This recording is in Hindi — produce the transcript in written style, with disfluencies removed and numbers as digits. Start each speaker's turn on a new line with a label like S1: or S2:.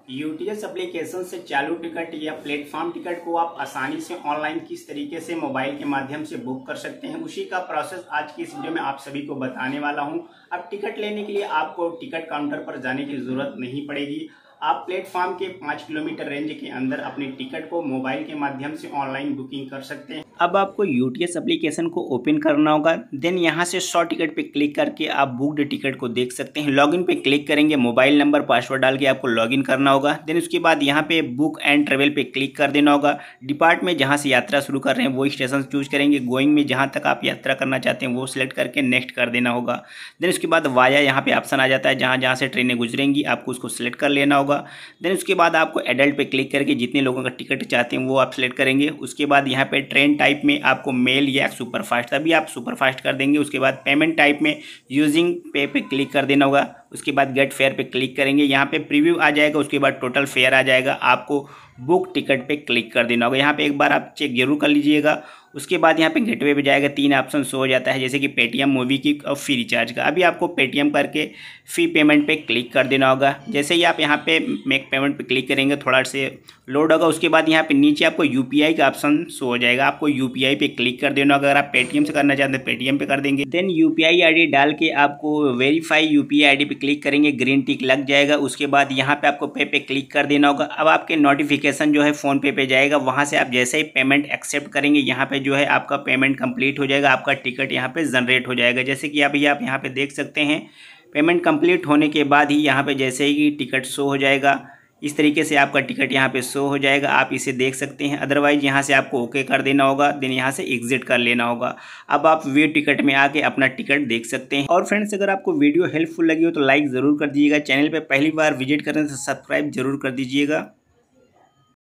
S1: यूटीएस एप्लीकेशन से चालू टिकट या प्लेटफॉर्म टिकट को आप आसानी से ऑनलाइन किस तरीके से मोबाइल के माध्यम से बुक कर सकते हैं, उसी का प्रोसेस आज की इस वीडियो में आप सभी को बताने वाला हूं। अब टिकट लेने के लिए आपको टिकट काउंटर पर जाने की जरूरत नहीं पड़ेगी। आप प्लेटफॉर्म के 5 किलोमीटर रेंज के अंदर अपनी टिकट को मोबाइल के माध्यम से ऑनलाइन बुकिंग कर सकते हैं। अब आपको यूटीएस एप्लीकेशन को ओपन करना होगा। देन यहां से शॉर्ट टिकट पे क्लिक करके आप बुक्ड टिकट को देख सकते हैं। लॉगिन पे क्लिक करेंगे, मोबाइल नंबर पासवर्ड डाल के आपको लॉगिन करना होगा। देन उसके बाद यहां पे बुक एंड ट्रेवल पे क्लिक कर देना होगा। डिपार्ट में जहां से यात्रा शुरू कर रहे हैं वो स्टेशन चूज करेंगे। गोइंग में जहां तक आप यात्रा करना चाहते हैं वो सिलेक्ट करके नेक्स्ट कर देना होगा। देन उसके बाद वाया यहाँ पे ऑप्शन आ जाता है, जहाँ जहाँ से ट्रेनें गुजरेंगी आपको उसको सिलेक्ट कर लेना होगा। देन उसके बाद आपको एडल्ट पे क्लिक करके जितने लोगों का टिकट चाहते हैं वो आप सिलेक्ट करेंगे। उसके बाद यहाँ पे ट्रेन टाइप में आपको मेल या सुपर फास्ट, तभी आप सुपर फास्ट कर देंगे। उसके बाद पेमेंट टाइप में यूजिंग पे क्लिक कर देना होगा। उसके बाद गेट फेयर पे क्लिक करेंगे, यहाँ पे प्रीव्यू आ जाएगा। उसके बाद टोटल फेयर आ जाएगा, आपको बुक टिकट पे क्लिक कर देना होगा। यहाँ पे एक बार आप चेक जरूर कर लीजिएगा। उसके बाद यहाँ पे गेटवे पे जाएगा, 3 ऑप्शन शो हो जाता है, जैसे कि पेटीएम, मूवी की और फ्री रिचार्ज का। अभी आपको पेटीएम करके फी पेमेंट पे क्लिक कर देना होगा। जैसे ही आप यहाँ पे मेक पेमेंट पे क्लिक करेंगे थोड़ा से लोड होगा। उसके बाद यहाँ पे नीचे आपको यूपीआई का ऑप्शन शो हो जाएगा, आपको यूपीआई पे क्लिक कर देना होगा। अगर आप पेटीएम से करना चाहते हैं पेटीएम पे कर देंगे। देन यूपीआई आईडी डाल के आपको वेरीफाई यूपीआई आईडी पे क्लिक करेंगे, ग्रीन टिक लग जाएगा। उसके बाद यहाँ पे आपको पे क्लिक कर देना होगा। अब आपके नोटिफिकेशन जो है फ़ोन पे जाएगा, वहाँ से आप जैसे ही पेमेंट एक्सेप्ट करेंगे यहाँ पे जो है आपका पेमेंट कंप्लीट हो जाएगा, आपका टिकट यहाँ पे जनरेट हो जाएगा। जैसे कि आप यहाँ पे देख सकते हैं, पेमेंट कंप्लीट होने के बाद ही यहाँ पे जैसे ही टिकट शो हो जाएगा, इस तरीके से आपका टिकट यहाँ पे शो हो जाएगा, आप इसे देख सकते हैं। अदरवाइज यहाँ से आपको ओके कर देना होगा, देन यहाँ से एग्जिट कर लेना होगा। अब आप व्यू टिकट में आके अपना टिकट देख सकते हैं। और फ्रेंड्स, अगर आपको वीडियो हेल्पफुल लगी हो तो लाइक ज़रूर कर दीजिएगा। चैनल पे पहली बार विजिट करें तो सब्सक्राइब जरूर कर दीजिएगा।